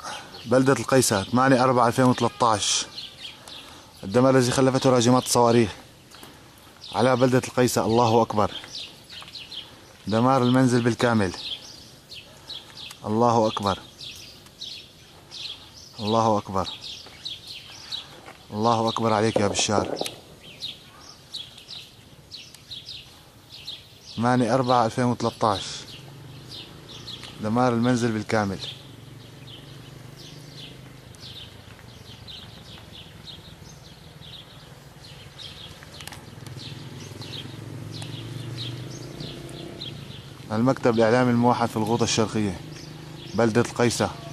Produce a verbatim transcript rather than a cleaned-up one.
بلدة القيسة ثمانية أربعة ألفين وثلاثة عشر. الدمار الذي خلفته راجمات الصواريخ على بلدة القيسة. الله أكبر. دمار المنزل بالكامل. الله أكبر. الله أكبر. الله أكبر عليك يا بشار. ثمانية أربعة ألفين وثلاثة عشر. دمار المنزل بالكامل. المكتب الإعلامي الموحد في الغوطة الشرقية، بلدة القيسة.